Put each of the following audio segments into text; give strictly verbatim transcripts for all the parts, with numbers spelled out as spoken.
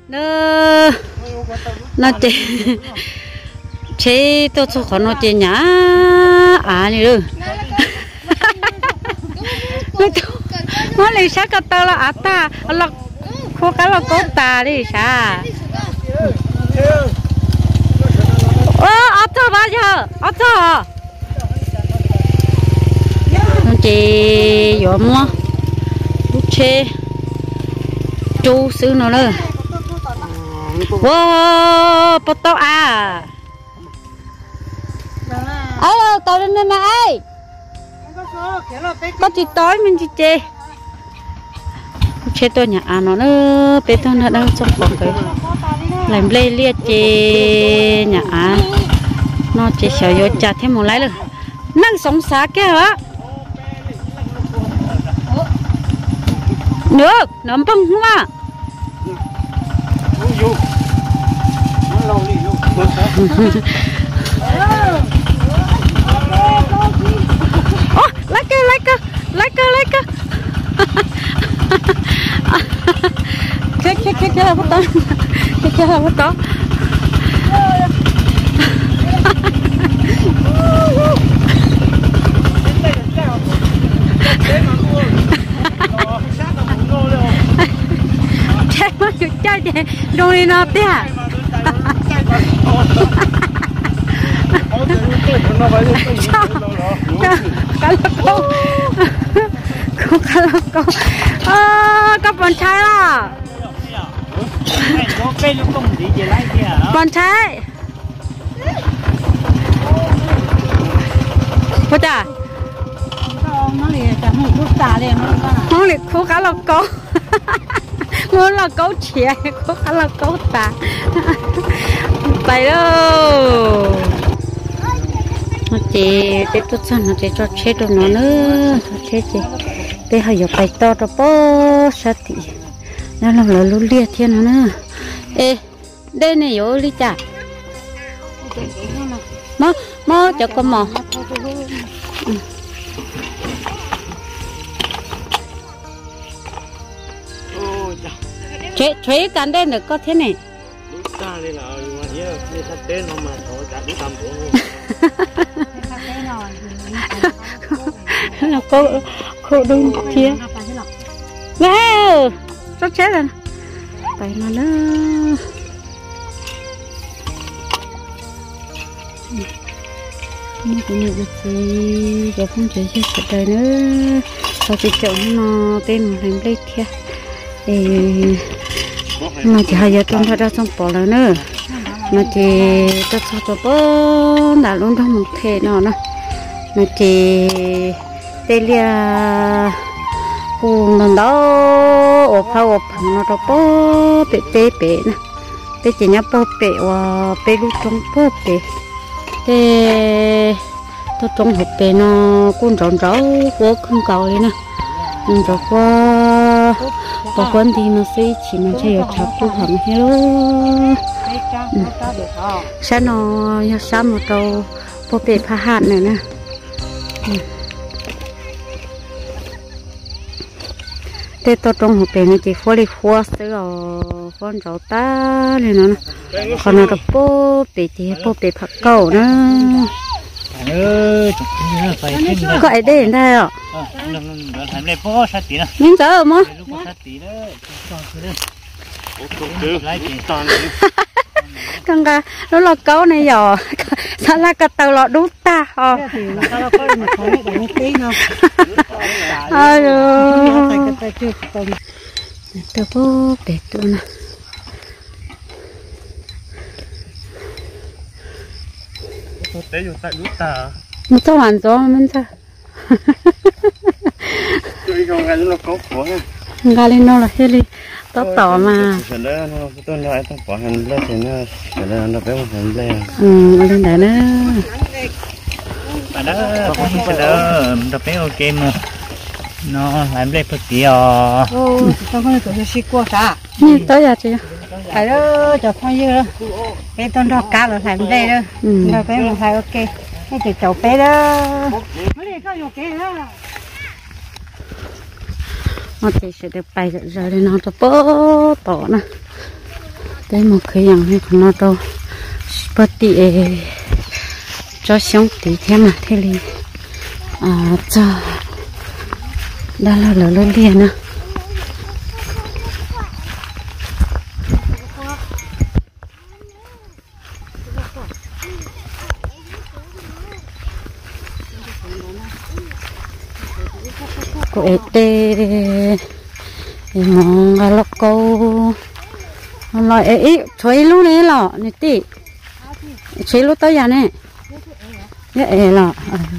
nó nó chỉ chế tôi cho nó chỉ nhá à như được nó lấy sao cái tao là à ta là khó cái là có ta đi sao ơ à ta bao giờ à ta nó chỉ vô mua lúc chế chú xứ nó nữa wow bắt tao à alo tao lên đây này có chị tối mình chị chê chê tôi nhà nó nữa bé tôi nó đang trong phòng cái làm lê liệt chê nhà nó chê sợ vô chặt thêm một lái luôn năng sống xa kia hả được nấm bông không à ô lấy cơ lấy cơ lấy cơ lấy cơ cái cái cái cái là bắt tao cái cái là bắt tao chơi mà chơi chơi đồ đi nó té cá lóc câu câu cá lóc câu à các bạn trai là bạn trai cô ta không liệt câu cá lóc câu muốn là câu chè câu cá lóc câu ta tại đâu nó chỉ để tốt hơn nó chỉ cho chết được nó nữa chết gì để hay phải to cho bố sát thì nó làm là lúa liệt thiên nó nữa ê đây này yếu đi chả mò mò cho con mò chế chế cán đây được có thế này là cô cô đun chia wow rất chết rồi vậy mà nó nó cũng được gì giờ không chơi chơi sạch đời nữa sau khi chọn nó tên một hành lấy kia thì mà chỉ hai giờ tuần thôi đã xong bỏ rồi nữa mà chỉ tất cả cho bố đã luôn trong một thể nó nè mà chỉ đây là cùng lần đó ốp phao ốp nó cho bố bể bể bể nè đây chỉ nhá bố bể và bể lúc trong bố bể đây tôi trong hộp bể nó cũng rộn ráo của không cầu lên nè rồi qua có quan thì nó sẽ chỉ mình chơi ở chợ cô hầm hello sáng nó sáng một trâu bố bể phá hạn này nè tết tôi trong hộp bể này chỉ phơi đi phơi sữa phơi rau ta này nó còn nó được bố bể thì bố bể phá cầu nữa gọi đây đến đây ạ những cái ở mà con gà nó là câu này giờ sao là cái tàu lọ đút ta hả alo tao bố bể tụi nè một số hoàn gió mình sao gà lên nó là hết đi tao tỏ mà ừ lên đấy nữa mà đó có cái đó đập bé ok mà nó làm đẹp cực kỳ à ô tao không có gì qua sao như tới giờ chị phải đó cho phong như đó cái con đó cá rồi làm đây đó rồi bé một hai ok cái chỉ chậu bé đó mới đi có ok đó nó thì sẽ được bay rồi để nó cho bố tổ nè đấy một cái dạng này của nó đâu bất tị cho sống tí thế mà thế li à cho đó là lỡ lớn liền nè cô ấy tê mong là lọc câu lại ấy chơi lúc này lọ này tí chơi lúc tới giờ này vậy là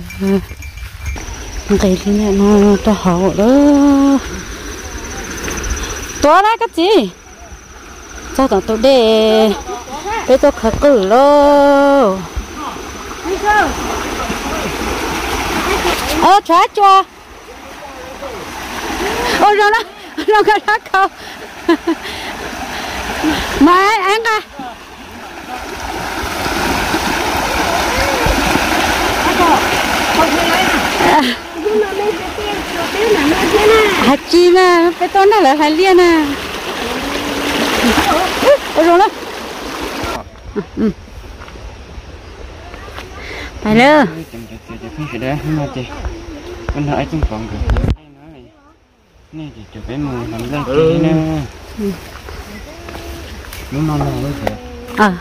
cái thì nó cho hậu đó to ra cái gì sao tao tôi để để tôi khởi cử lo ơ chó cho ôi rồi nó nó cái đó câu mà ăn à hạt chi nè cái con này là hạt liên nè ôi rồi đó phải lơ con hỏi trong phòng rồi nè chị chụp cái mùi làm ra kia nè nó non non mới được à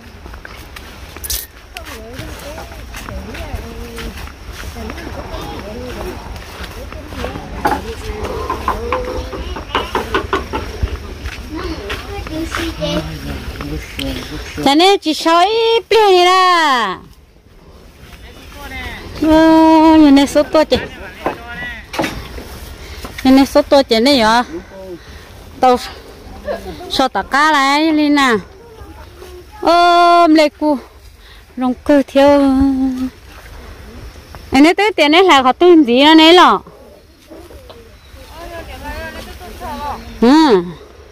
cho nên chỉ soi plei này là ờ như này số to chứ như này số to chứ này nhở tao sao tất cả lại như nè ôm lấy cu rong cơ theo anh ấy tới tiền này là họ tên gì nó này lọ ừ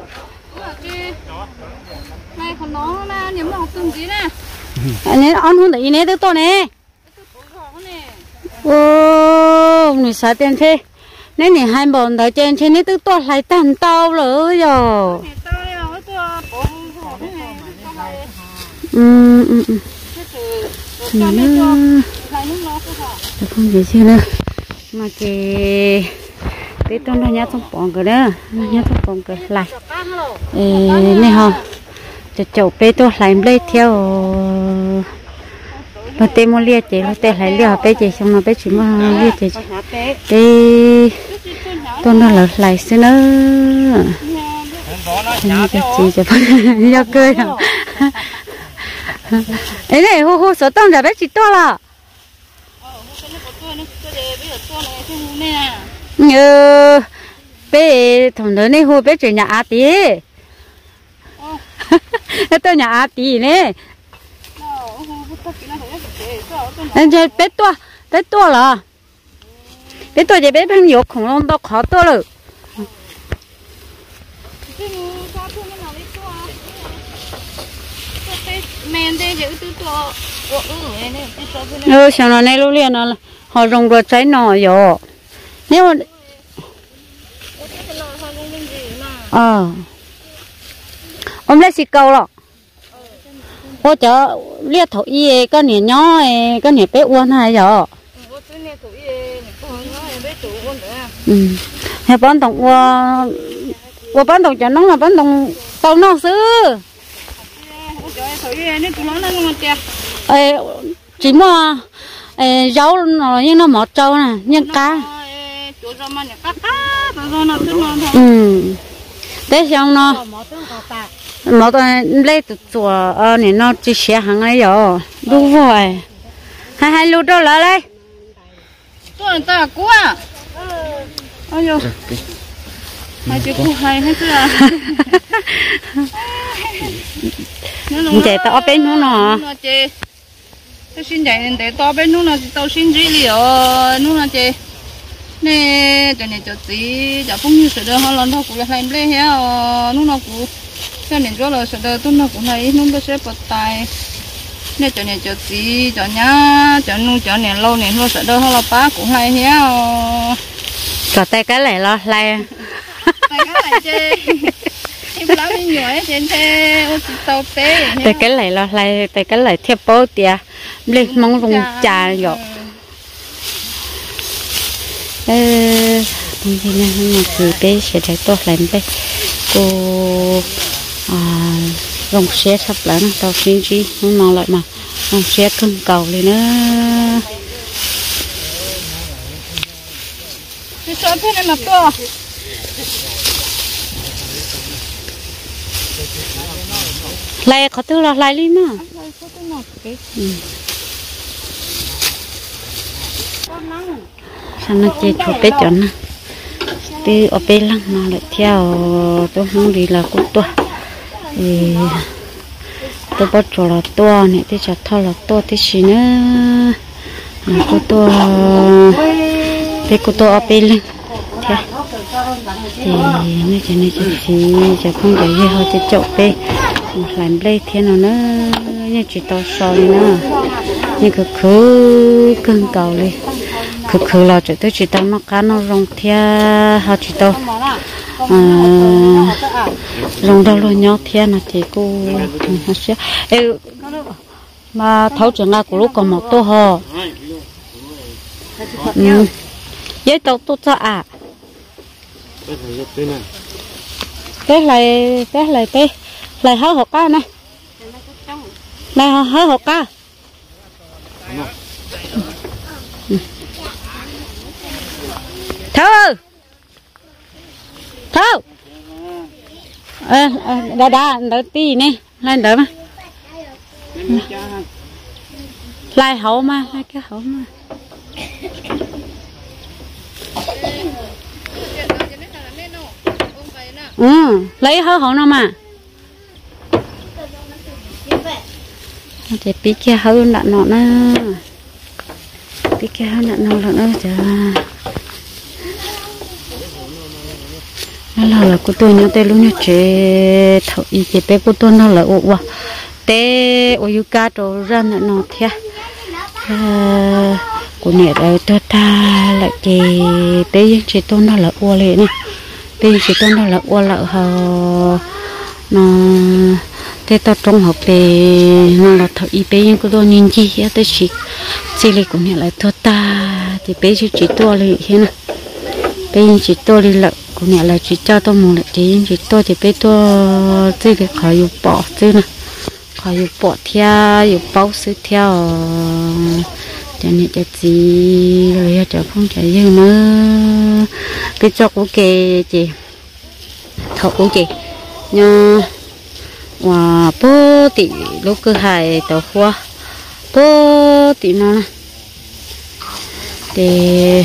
này còn nó là những món tương gì nè anh ấy ăn không thấy này tới to này ô người sao tiền thế nếu như hai bọn đợi trên trên này tới to lại tan tao rồi rồi ừ ừ ừ nó không gì chưa nữa mà chị tí tôi nó nhát trong bóng cái đó nó nhát trong bóng cái lại này hả cho chậu bé tôi lại lấy theo nó tên mua lia chị nó tên lại lia bé chị xong nó bé chỉ mua lia chị cái tôi nó là lại xin nữa chị cho cho cười không ấy này hô hô sợ tông ra bé chỉ to là như bé thằng lớn này hô bé chuyện nhà á tí tôi nhà á tí này anh chơi bé to bé to là bé to thì bé bằng nhiều khủng long đó khó to rồi ừ sao nó này lúc liền nó họ rong rồi trái nọ rồi nếu ờ ông lấy xì câu rồi ô chợ liệt thổ y cái nẻ nhỏ cái nẻ bé uốn hay rồi ừ hay bán đồng qua qua bán đồng cho nó là bán đồng tàu nó xứ ê chỉ mua ê rau nó nhưng nó mọt trâu nè nhưng cá ừ thế xong nó mọt lấy từ chùa này nó chỉ xé hàng ấy rồi đúng rồi hai hai lúa đâu lại đây tôi ta cú à ôi yo hai chú cú hai hết chưa chạy tao bên nó nọ tôi xin chạy để tao bên nó tao xin gì liệu nó là chị nè cho nên cho tí cho phong như sự đó họ làm thôi cũng là làm lấy hết nó nó cũng cho nên cho là sự đó tôi nó cũng hay nó nó sẽ bật tay nè cho nên cho tí cho nhá cho nu cho nên lâu nên nó sự đó họ là bá cũng hay hết cho tay cái này lo lại tay cái này chị chim lá mình nhỏ ấy trên xe ô tô tàu té tại cái này là lại tại cái này theo bố tia lên mong rong trà rồi ê bây giờ nha nhưng mà cứ bé sẽ thấy tốt lắm bé cô à rong xe sắp lại nó tàu xin chi nó mong lại mà rong xe cưng cầu lên nữa cái số thế này mà to lại có thứ là lại đi mà sao nó chơi chụp bé chọn từ ở bên lăng nó lại theo tôi không đi là cũng to thì tôi bắt chỗ là to này thì chặt thao là to thì xí nữa cô to thì cô to ở bên lăng theo thì nó chỉ nó chỉ chỉ chỉ không để gì họ chỉ chậu pe làm play thế nào nữa như chỉ tao soi nữa như cứ cứ cưng cầu đi cứ cứ là chỉ tôi chỉ tao nó cá nó rong theo họ chỉ tao rong đâu luôn nhau theo là chỉ cô nó sẽ mà thấu trường là của lúc còn một tô hồ giấy tao tôi cho à cái này cái này cái này hái hột cá này này hái hột cá thâu thâu đà đà đỡ tí nè lên đỡ mà lại hậu mà lại cái hậu mà ừ lấy hơi hậu nào mà để bí kia hơi nặng nọ nữa bí kia hơi nặng nọ nữa chả nó là của tôi nhớ tên luôn nhá chế thầu ý chế bé của tôi nó là ổ quá té ổ yuka đồ ra nọ nọ thia của mẹ đây tôi ta lại chế bé những chế tôi nó là ổ lệ này bé chế tôi nó là ổ lợ hờ nó thế tao trong học về nó là thợ y bé nhưng có đôi nhìn chi hết tới chỉ chỉ là cũng nhận lại thua ta thì bé chỉ chỉ to lại thế này bé chỉ to đi lại cũng nhận lại chỉ cho tao một lại chỉ chỉ to thì bé to chỉ để khỏi dùng bỏ chứ nè khỏi dùng bỏ theo dùng bao sữa theo cho nên cho gì rồi cho không chạy dư nữa bé cho của kề chị thợ của chị nha và bố tỷ lúc cứ hai tàu hoa bố tỷ nó để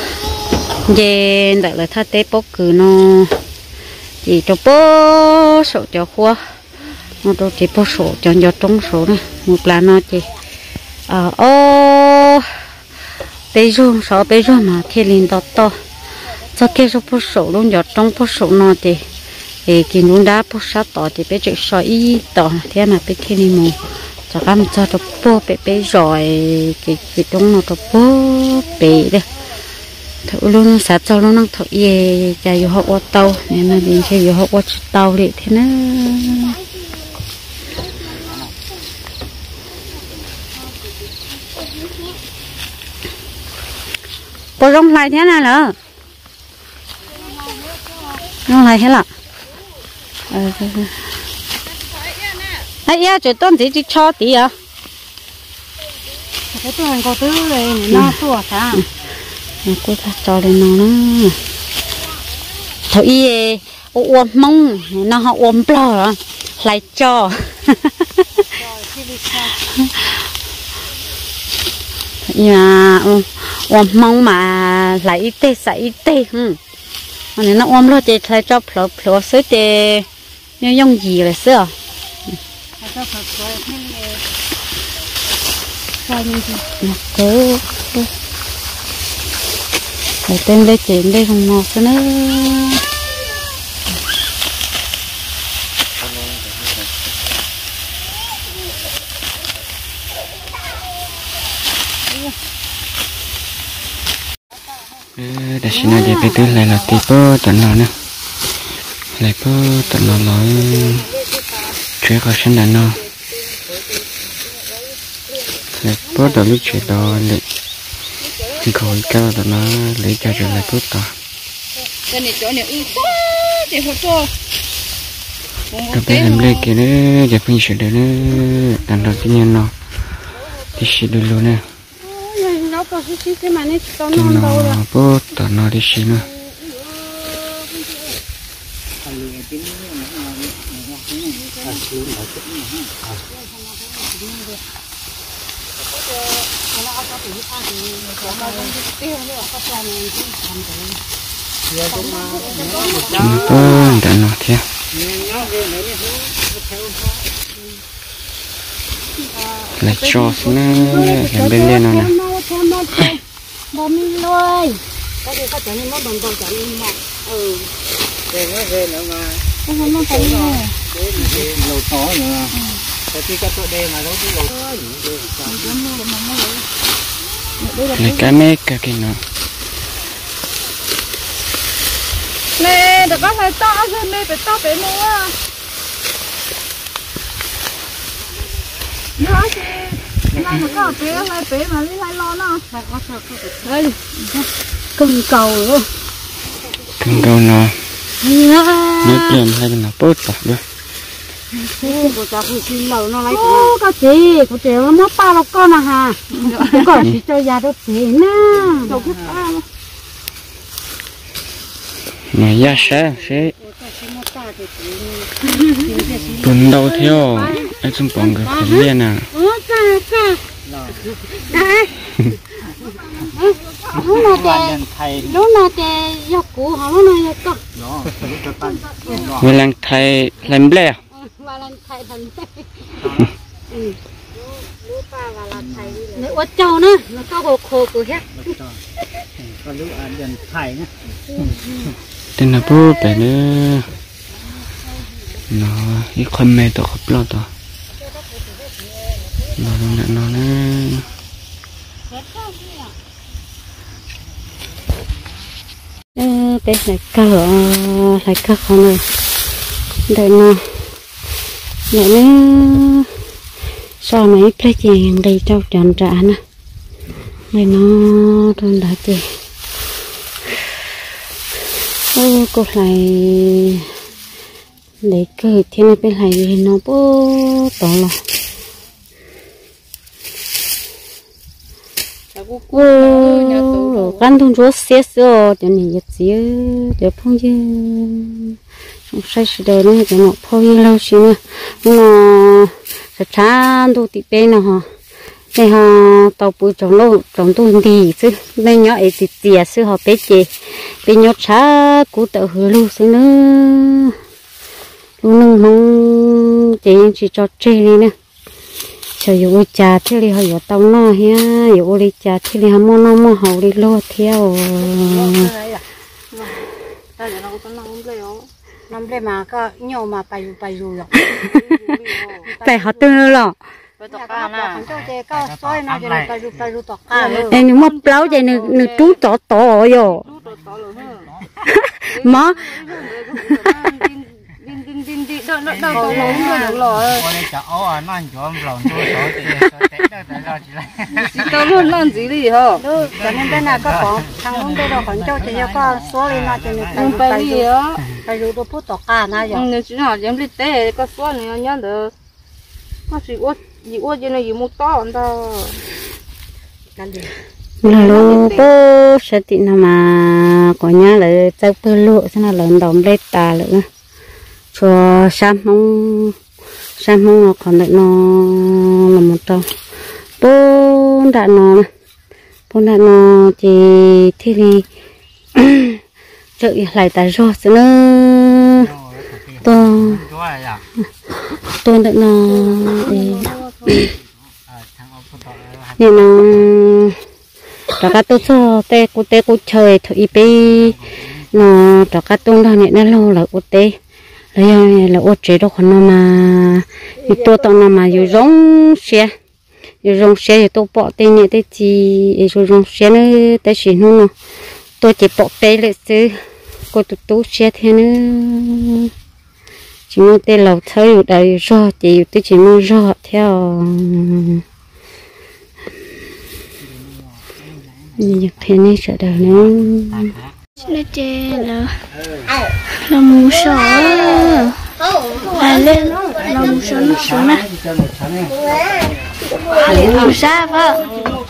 về đại là thắt tế bố cứ nó chỉ cho bố sổ cho hoa nó đâu chỉ bố sổ cho cho trống sổ này một là nó chỉ à ô bây giờ sổ bây giờ mà thiên linh to to cho cái số bố sổ luôn cho trống bố sổ nó thì thì khi nó đã bớt sát tỏ thì bé chịu soi ít tỏ thế mà bé thiên đi mù cho các mình cho nó bớt bé bé rồi cái cái trong nó nó bớt bé đấy thử luôn sát cho nó năng thử ye cho vô học qua tàu nên là đi chơi vô học qua tàu đi thế nó có rong lại thế nào nữa rong lại thế nào ấy ya chuyện tuần thì chỉ cho tí à cái tuần có thứ này nó tua ta cô ta cho lên nó nữa thôi y ôm mông nó họ ôm bò lại cho nhà ôm mông mà lại ít tê sai ít tê nên nó ôm lo thì lại cho phở phở sữa thì như dùng gì là sữa cố để tên lấy tiền đây không ngọt nữa để xin nói về cái thứ này là tí bơ chuẩn là nè lại có tận nó nói chuyện có sinh đàn nó lại có đầu lúc chuyện đó lại khỏi cao tận nó lấy cho chuyện lại tốt ta đặc biệt em lấy cái nữa giờ phải sửa được nữa đàn đầu tiên nhân nó thì sửa được luôn nè thì nó bớt tận nó đi sửa nữa chúng tôi đã nói theo là cho xin làm bên đây nó nè này cái mấy cái kia nó nè được có phải to hơn đây phải to phải mua nữa chứ nay mà có bé lại bé mà đi lại lo nó đây cần cầu luôn cần cầu nó nó tiền hay là bớt tạt nữa ô cái gì của chị nó mất ba lô con à hà cũng còn chỉ cho già đó chị nè mà giá sẽ sẽ tuần đầu theo anh xung quanh cái phần liên à lúc nào chị lúc nào chị do cụ họ lúc nào có người làm thầy làm bè và làm thầy thành nếu ở châu nữa nó có hồ khô của hết tên là bố bé nữa nó cái con mẹ tao khóc lo tao nó nó nó nó bé này cá ở lại cá không rồi đợi nó vậy nó sao mấy cái gì đây trâu tròn trả nè đây nó đơn đã chị ô cô lại để cơ thế này bên này thì nó bố to rồi ô căn thùng chúa xét rồi cho nên giật xíu để phong chứ không sai sự đời nó cho nó phong lâu xíu nữa nó sẽ chán đồ tị bên nào hả đây họ tàu bùi trồng lâu trồng tu đi chứ bên nhỏ ấy thì tiệt chứ họ bé chị bên nhỏ chá cú tự hứa luôn chứ nữa luôn nâng không chị chỉ cho chơi đi nè chờ dù trà thế thì họ có tàu nó ha dù đi trà thế thì họ mua nó mua hậu đi lo theo năm nay mà có nhiều mà bay bay rồi tại họ tư rồi em nhưng mà plau vậy nè nè chú chó to rồi má tao luôn làm gì đi hả? cho nên bên này có còn thằng luôn đây đâu còn cho chị có số lên nó cho nên không phải gì á? phải rồi tôi phút tọt cả na rồi. Nếu chỉ hỏi em đi té có số này nhớ được. Nó chỉ uất gì uất như này gì một to anh ta. là lô bố sẽ tị nào mà có nhà là cháu bơ lụa thế là lớn đồng lê tà nữa cho sam mông sam mông nó còn lại nó là một trâu bố đã nó bố đã nó thì thế thì chợ lại tại rồi thế nữa tôi tôi đã nó nên nó cho các tôi cho tê cô tê cô chơi thử bé nó cho các tôi đó này nó lâu là cô tê đây là ô chế đâu còn nó mà tôi tao nó mà dù rong xe dù rong xe thì tôi bỏ tên này tới chỉ dù rong xe nữa tới chỉ nó tôi chỉ bỏ bé lại chứ cô tụt tụt xe thế nữa chỉ muốn tên lẩu thấy ở đây rõ chỉ tôi chỉ muốn rõ theo như thế này sẽ đời nữa nó chê là là mù sọ à lên là mù sọ nó sọ nè mù sa vợ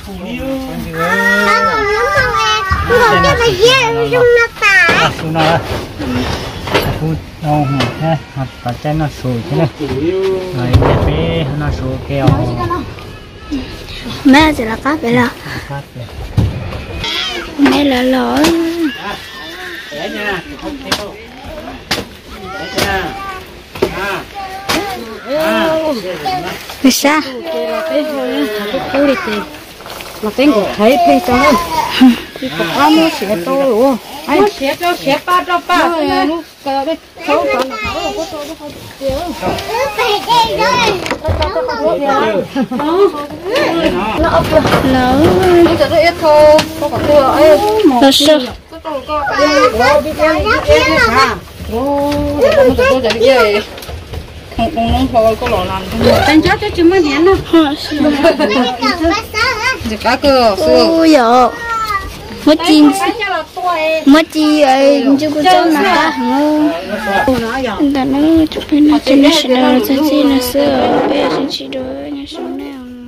nó ha hoặc là trái nó sủi thế này rồi cái nó sủi keo mẹ thì là cá vậy là mẹ là lỗi vì sao mà tên của thấy thấy cho hơn thì có ăn nó sẽ to rồi anh sẽ cho sẽ ba cho ba nó cái đấy xấu cho nó có to nó không chịu nó ấp lỡ nóจะได้โทก็กับตัวไอ้หมอ nó sợ ก็ต้องก็ไปđi đi đi đi haโอ้มันจะตัวจะได้không không nóng thôi có lò làm tên chết cho chúng mới nhén nó giờ cá cơ ôi dồi mất chi mất chi ấy chưa có cho nó cá hàng ta nó chụp hình trên national trên national bây giờ chỉ đôi national